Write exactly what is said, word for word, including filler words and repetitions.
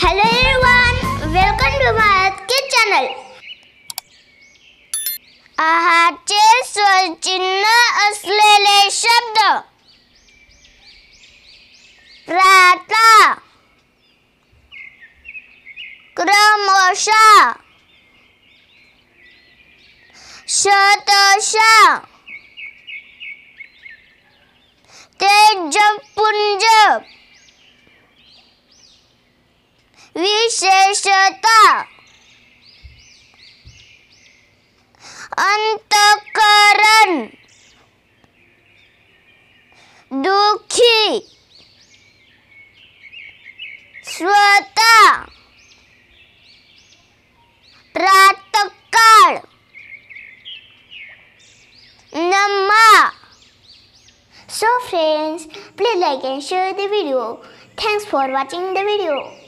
Hello everyone, welcome to my Earthkids channel. आहाचे स्वरचिन्ह असलेले शब्द प्राता क्रमशः शतशः तेजपुंज विशेषता अंतःकरण दुखी स्वतः प्रातःकाळ नमा. So friends, please like and share the video. Thanks for watching the video.